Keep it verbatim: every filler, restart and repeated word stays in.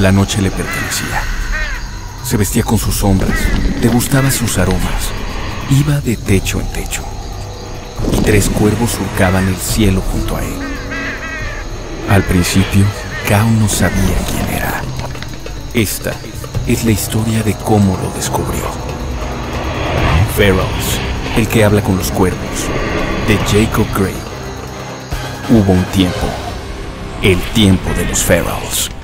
La noche le pertenecía. Se vestía con sus sombras, degustaba sus aromas, iba de techo en techo, y tres cuervos surcaban el cielo junto a él. Al principio, Kao no sabía quién era. Esta es la historia de cómo lo descubrió. Ferals, el que habla con los cuervos, de Jacob Gray. Hubo un tiempo, el tiempo de los Ferals.